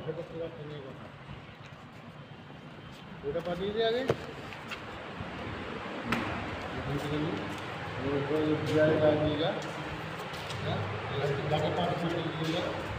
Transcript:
সেটা তো রাখতে নিয়ে কথা ওটা পাঠিয়ে দিয়ে আগে এখান থেকে নিয়ে বিয়ারে লাগিয়ে যা হ্যাঁ পাঠিয়ে দিয়ে